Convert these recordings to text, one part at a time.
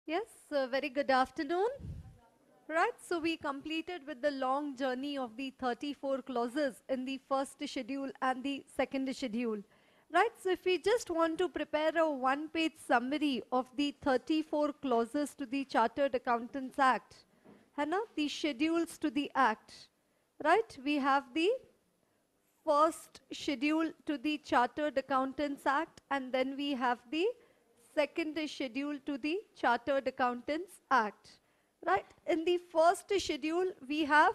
Yes, very good afternoon. Right, so we completed with the long journey of the 34 clauses in the first schedule and the second schedule. Right, so if we just want to prepare a one-page summary of the 34 clauses to the Chartered Accountants Act, the schedules to the Act, right, we have the first schedule to the Chartered Accountants Act, and then we have the second schedule to the Chartered Accountants Act. Right? In the first schedule, we have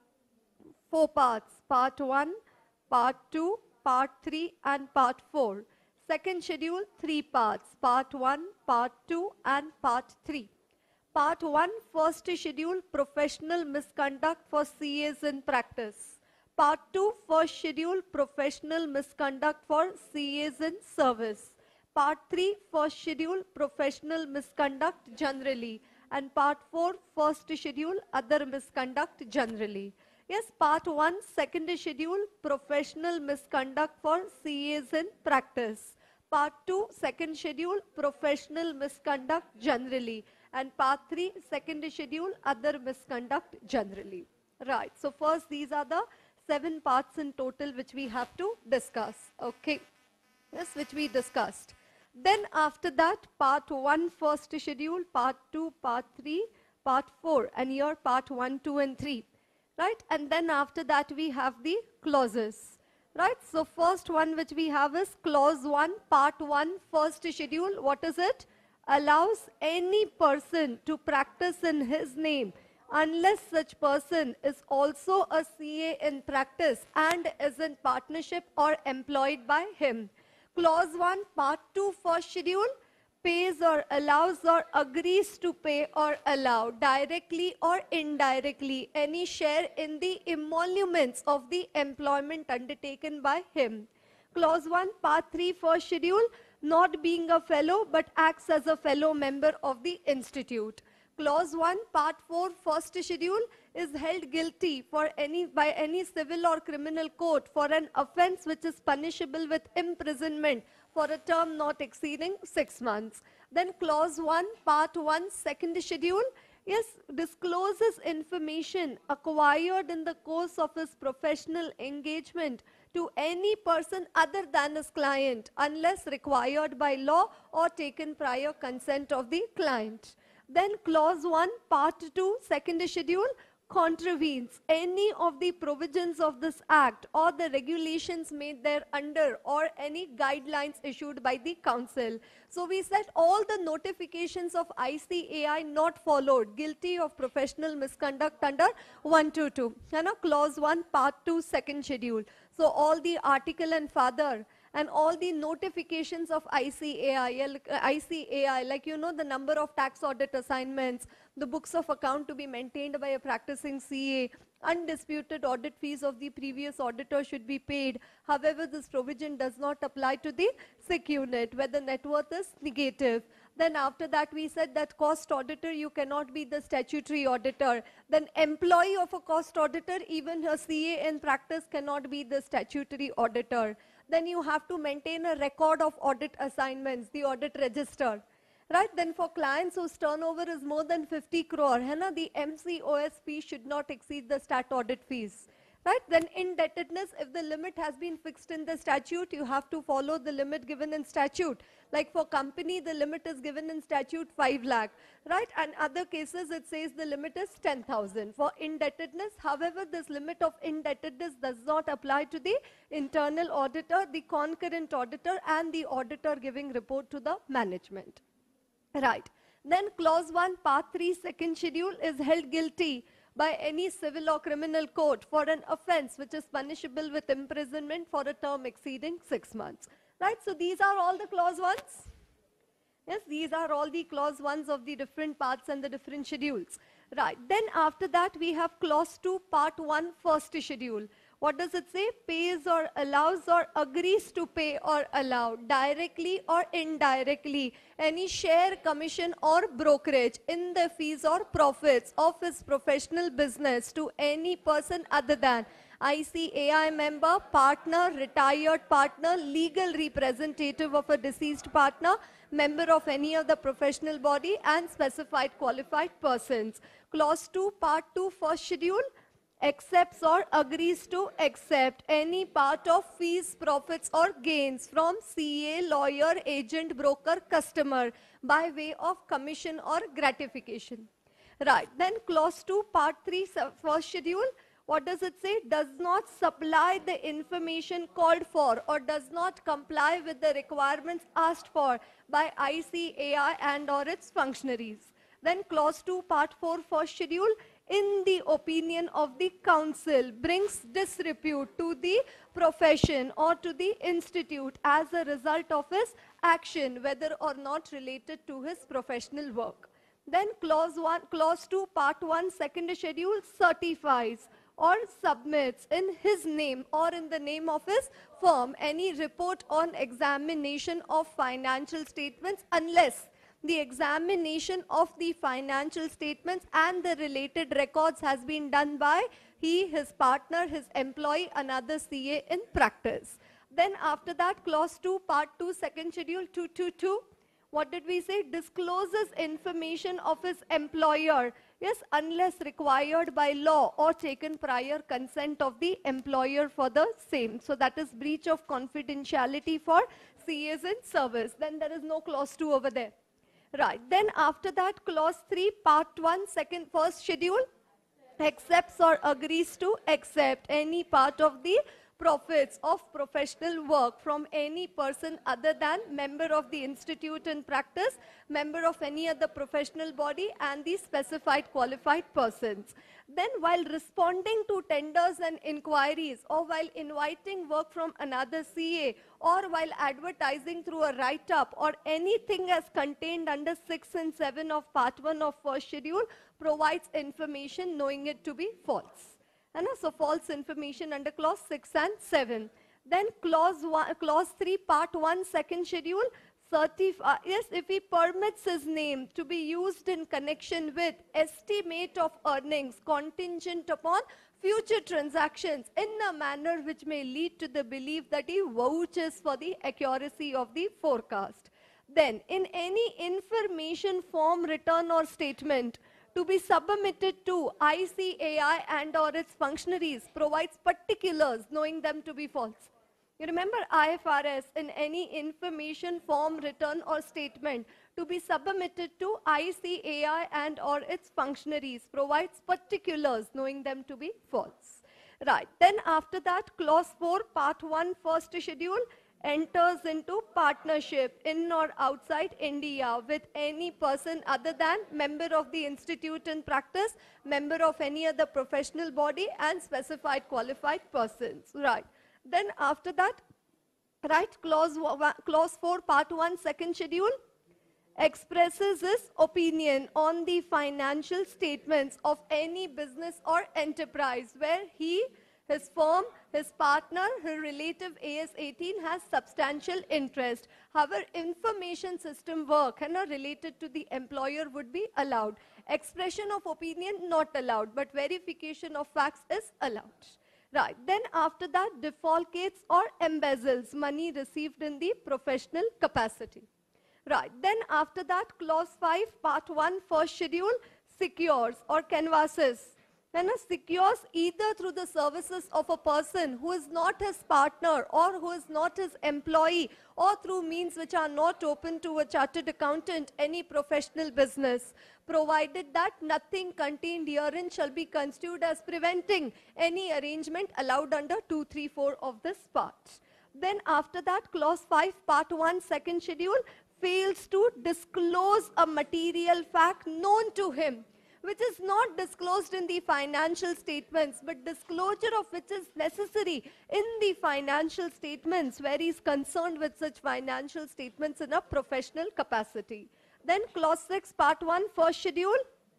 four parts: part 1, part 2, part 3, and part 4. Second schedule, three parts: part 1, part 2, and part 3. Part 1, first schedule, professional misconduct for CAs in practice. Part 2, first schedule, professional misconduct for CAs in service. Part 3, first schedule, professional misconduct generally. And part 4, first schedule, other misconduct generally. Yes, part 1, second schedule, professional misconduct for CAs in practice. Part 2, second schedule, professional misconduct generally. And part 3, second schedule, other misconduct generally. Right, so first these are the 7 parts in total which we have to discuss. Okay, yes, which we discussed. Then after that, part 1, first schedule, part 2, part 3, part 4, and here part 1, 2, and 3. Right, and then after that we have the clauses. Right, so first one which we have is clause 1, part 1, first schedule. What is it? Allows any person to practice in his name unless such person is also a CA in practice and is in partnership or employed by him. Clause 1, part 2, first schedule, pays or allows or agrees to pay or allow directly or indirectly any share in the emoluments of the employment undertaken by him. Clause 1, part 3, first schedule, not being a fellow but acts as a fellow member of the institute. Clause 1, part 4, first schedule, is held guilty by any civil or criminal court for an offense which is punishable with imprisonment for a term not exceeding 6 months. Then clause 1, part 1, second schedule, yes, discloses information acquired in the course of his professional engagement to any person other than his client unless required by law or taken prior consent of the client. Then clause 1, part 2, second schedule, contravenes any of the provisions of this act or the regulations made thereunder or any guidelines issued by the council. So we said all the notifications of ICAI not followed, guilty of professional misconduct under 122. Clause 1, part 2, second schedule. So all the article and father and all the notifications of ICAI, like the number of tax audit assignments, the books of account to be maintained by a practicing CA, undisputed audit fees of the previous auditor should be paid. However, this provision does not apply to the SIC unit where the net worth is negative. Then after that we said that cost auditor, you cannot be the statutory auditor. Then employee of a cost auditor, even a CA in practice, cannot be the statutory auditor. Then you have to maintain a record of audit assignments, the audit register. Right, then for clients whose turnover is more than 50 crore, the MCOSP should not exceed the stat audit fees. Right, then indebtedness, if the limit has been fixed in the statute, you have to follow the limit given in statute. Like for company, the limit is given in statute 5 lakh. Right, and other cases it says the limit is 10,000. For indebtedness, however, this limit of indebtedness does not apply to the internal auditor, the concurrent auditor, and the auditor giving report to the management. Right. Then clause 1, part 3, second schedule, is held guilty by any civil or criminal court for an offense which is punishable with imprisonment for a term exceeding 6 months. Right. So these are all the clause 1s. Yes, these are all the clause 1s of the different parts and the different schedules. Right. Then after that we have clause 2, part 1, first schedule. What does it say? Pays or allows or agrees to pay or allow directly or indirectly any share, commission or brokerage in the fees or profits of his professional business to any person other than ICAI member, partner, retired partner, legal representative of a deceased partner, member of any of the professional body, and specified qualified persons. Clause 2, Part 2, first schedule, accepts or agrees to accept any part of fees, profits or gains from CA, lawyer, agent, broker, customer by way of commission or gratification. Right, then clause 2, part 3, first schedule, what does it say? Does not supply the information called for or does not comply with the requirements asked for by ICAI and or its functionaries. Then clause 2, part 4, first schedule, in the opinion of the council, brings disrepute to the profession or to the institute as a result of his action, whether or not related to his professional work. Then clause 2, part 1, second schedule, certifies or submits in his name or in the name of his firm any report on examination of financial statements unless the examination of the financial statements and the related records has been done by he, his partner, his employee, another CA in practice. Then after that, clause 2, part 2, second schedule, 222. What did we say? Discloses information of his employer, yes, unless required by law or taken prior consent of the employer for the same. So that is breach of confidentiality for CAs in service. Then there is no clause 2 over there. Right, then after that, clause 3, part 1, first schedule, accepts or agrees to accept any part of the profits of professional work from any person other than member of the institute in practice, member of any other professional body, and the specified qualified persons. Then while responding to tenders and inquiries, or while inviting work from another CA, or while advertising through a write-up, or anything as contained under 6 and 7 of part 1 of first schedule, provides information knowing it to be false. And so false information under clause 6 and 7. Then clause 3, part 1, second schedule, yes, if he permits his name to be used in connection with estimate of earnings contingent upon future transactions in a manner which may lead to the belief that he vouches for the accuracy of the forecast. Then in any information form, return or statement to be submitted to ICAI and or its functionaries provides particulars knowing them to be false. You remember IFRS, in any information form, return or statement to be submitted to ICAI and or its functionaries provides particulars knowing them to be false. Right, then after that, clause 4, part 1, first schedule, enters into partnership in or outside India with any person other than member of the institute in practice, member of any other professional body, and specified qualified persons. Right. Then after that, right, clause 4, part 1, second schedule, expresses his opinion on the financial statements of any business or enterprise where he, his firm, his partner, his relative AS18 has substantial interest. However, information system work related to the employer would be allowed. Expression of opinion not allowed, but verification of facts is allowed. Right, then after that, defalcates or embezzles money received in the professional capacity. Right, then after that, clause 5, part 1, first schedule, secures or canvasses. Secures either through the services of a person who is not his partner or who is not his employee, or through means which are not open to a chartered accountant, any professional business, provided that nothing contained herein shall be construed as preventing any arrangement allowed under 234 of this part. Then after that, clause 5, part 1, second schedule, fails to disclose a material fact known to him, which is not disclosed in the financial statements, but disclosure of which is necessary in the financial statements where he is concerned with such financial statements in a professional capacity. Then clause 6, part 1, first schedule,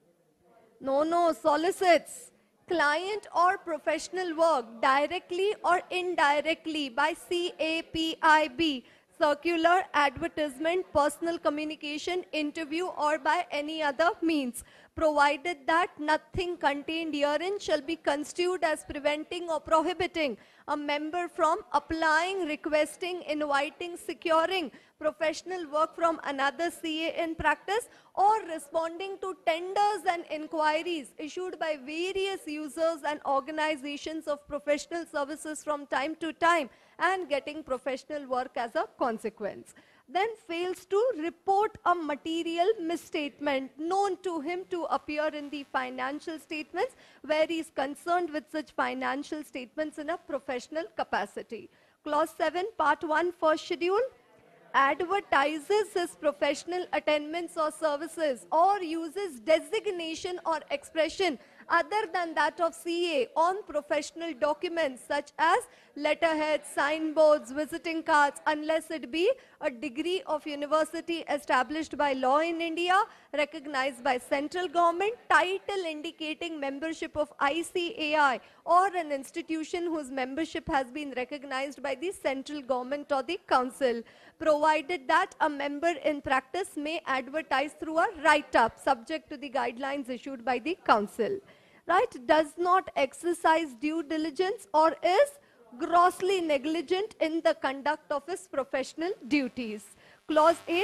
solicits client or professional work directly or indirectly by CAPIB, circular, advertisement, personal communication, interview, or by any other means, provided that nothing contained herein shall be construed as preventing or prohibiting a member from applying, requesting, inviting, securing professional work from another CA in practice, or responding to tenders and inquiries issued by various users and organizations of professional services from time to time and getting professional work as a consequence. Then fails to report a material misstatement known to him to appear in the financial statements where he is concerned with such financial statements in a professional capacity. Clause 7, Part 1, first schedule, advertises his professional attainments or services or uses designation or expression other than that of CA on professional documents such as letterheads, signboards, visiting cards, unless it be a degree of university established by law in India, recognized by central government, title indicating membership of ICAI, or an institution whose membership has been recognized by the central government or the council, provided that a member in practice may advertise through a write-up subject to the guidelines issued by the council. Right? Does not exercise due diligence or is grossly negligent in the conduct of his professional duties. Clause 8,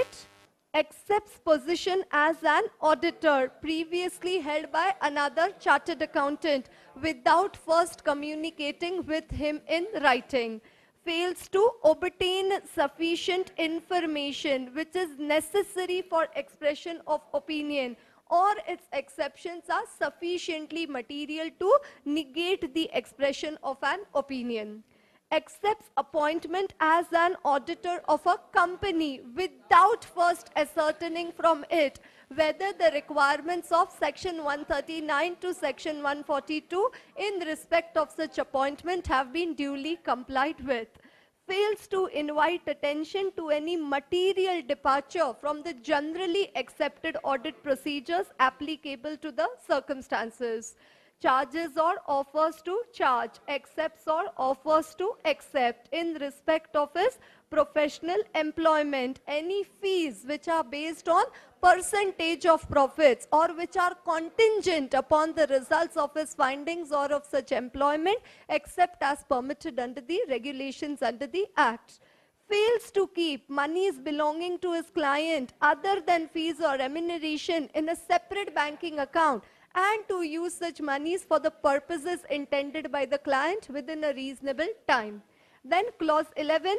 accepts position as an auditor previously held by another chartered accountant without first communicating with him in writing. Fails to obtain sufficient information which is necessary for expression of opinion, or its exceptions are sufficiently material to negate the expression of an opinion. Accepts appointment as an auditor of a company without first ascertaining from it whether the requirements of section 139 to section 142 in respect of such appointment have been duly complied with. Fails to invite attention to any material departure from the generally accepted audit procedures applicable to the circumstances. Charges or offers to charge, accepts or offers to accept in respect of his professional employment any fees which are based on percentage of profits or which are contingent upon the results of his findings or of such employment except as permitted under the regulations under the Act. Fails to keep monies belonging to his client other than fees or remuneration in a separate banking account and to use such monies for the purposes intended by the client within a reasonable time. Then clause 11,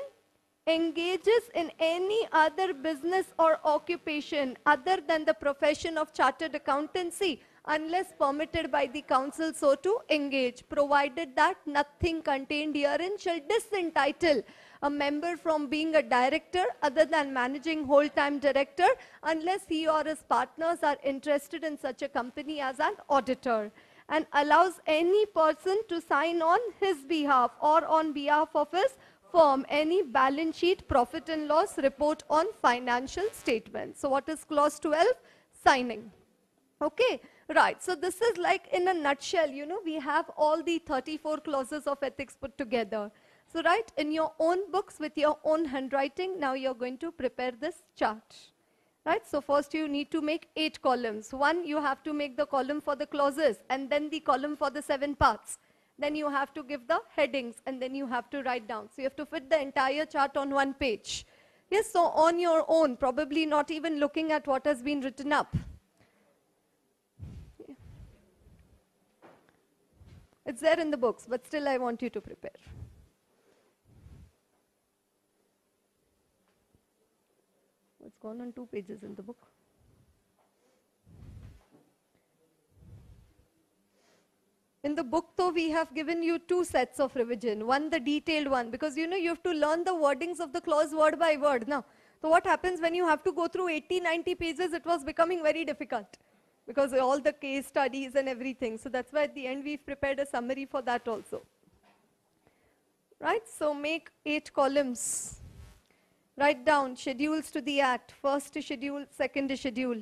engages in any other business or occupation other than the profession of chartered accountancy unless permitted by the council so to engage, provided that nothing contained herein shall disentitle a member from being a director other than managing whole-time director unless he or his partners are interested in such a company as an auditor, and allows any person to sign on his behalf or on behalf of his firm any balance sheet, profit and loss report on financial statements. So what is clause 12? Signing. Okay, right. So this is like in a nutshell, you know, we have all the 34 clauses of ethics put together. So right, in your own books with your own handwriting, now you're going to prepare this chart. Right, so first you need to make 8 columns. One, you have to make the column for the clauses and then the column for the 7 parts. Then you have to give the headings and then you have to write down. So you have to fit the entire chart on one page. Yes, so on your own, probably not even looking at what has been written up. It's there in the books, but still I want you to prepare. It's gone on 2 pages in the book. In the book though, we have given you 2 sets of revision. One, the detailed one, because you know you have to learn the wordings of the clause word by word now. So what happens when you have to go through 80-90 pages, it was becoming very difficult because all the case studies and everything. So that's why at the end we've prepared a summary for that also. Right, so make 8 columns. Write down schedules to the Act, first schedule, second schedule.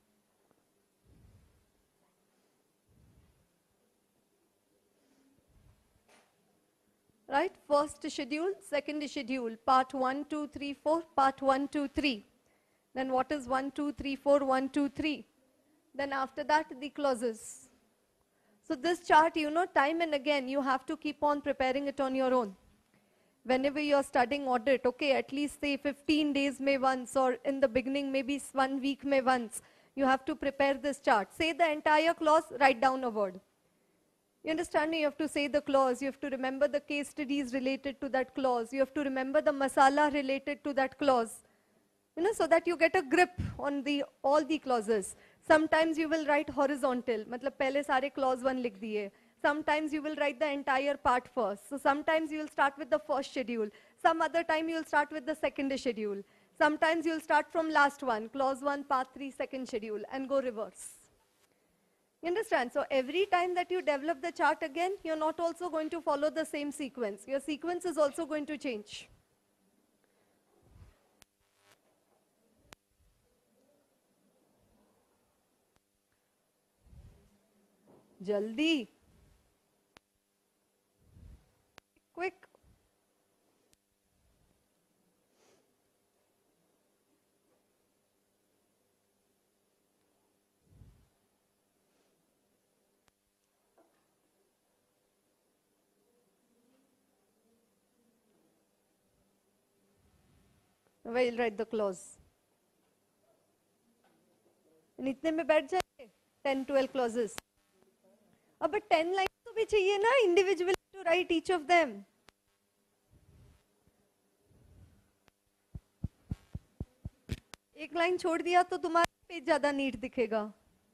Right, first schedule, second schedule, part 1, 2, 3, 4, part 1, 2, 3. Then what is 1, 2, 3, 4, 1, 2, 3? Then after that, the clauses. So this chart, time and again, you have to keep on preparing it on your own. Whenever you're studying audit, okay, at least say 15 days may once, or in the beginning, maybe 1 week may once, you have to prepare this chart. Say the entire clause, write down a word. You understand me? You have to say the clause, you have to remember the case studies related to that clause, you have to remember the masala related to that clause. So that you get a grip on all the clauses. Sometimes you will write horizontal, matlab pehle sare clause 1 likh diye. Sometimes you will write the entire part first. So sometimes you will start with the first schedule. Some other time you will start with the second schedule. Sometimes you will start from last one, clause 1, part 3, second schedule, and go reverse. You understand? So every time that you develop the chart again, you're not also going to follow the same sequence. Your sequence is also going to change. Jaldi. Quick. We'll write the clause. And इतने में बैठ जाए 10-12 clauses. अब 10 lines तो भी चाहिए ना individually to write each of them. एक लाइन छोड़ दिया तो तुम्हारा पेज ज्यादा नीट दिखेगा.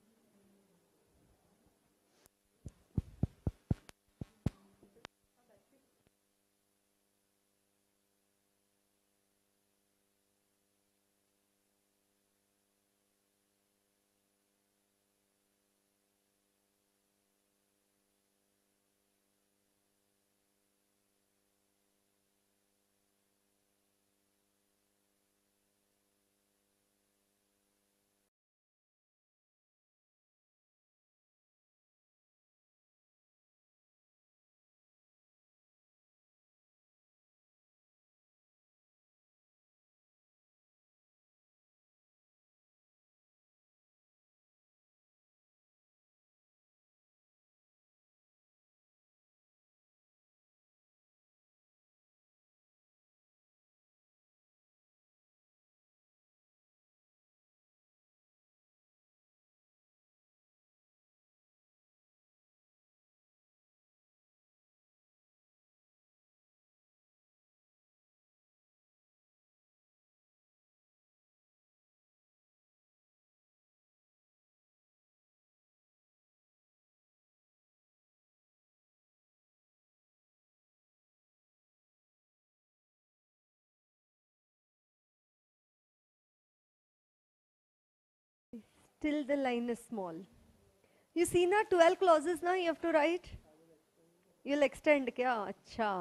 Till the line is small. You see na 12 clauses na you have to write. You'll extend क्या? अच्छा.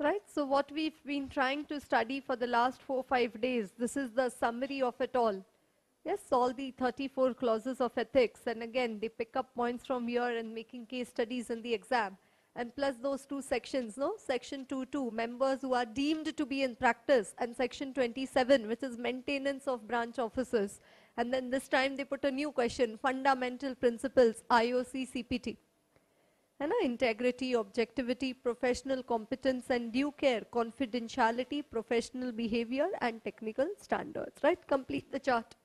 Right, so what we've been trying to study for the last 4-5 days, this is the summary of it all. Yes, all the 34 clauses of ethics, and again, they pick up points from here and making case studies in the exam. And plus those two sections, no? Section 2.2, members who are deemed to be in practice, and section 27, which is maintenance of branch officers. And then this time they put a new question, fundamental principles, IOC CPT. है ना, integrity, objectivity, professional competence and due care, confidentiality, professional behavior and technical standards, right? Complete the chart.